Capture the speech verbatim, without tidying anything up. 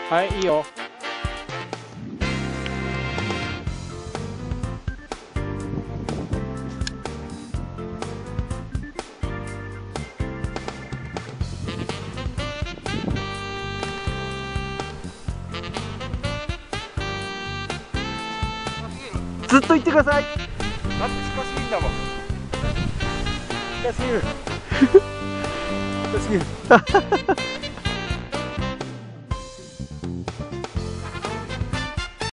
はい、いいよ。ずっと言ってください。 だって近すぎんだもん。 近すぎる。近すぎる。